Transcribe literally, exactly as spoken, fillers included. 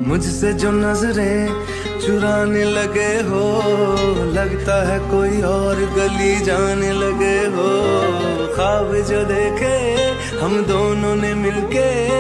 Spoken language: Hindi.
मुझसे जो नजरें चुराने लगे हो, लगता है कोई और गली जाने लगे हो। ख्वाब जो देखे हम दोनों ने मिलके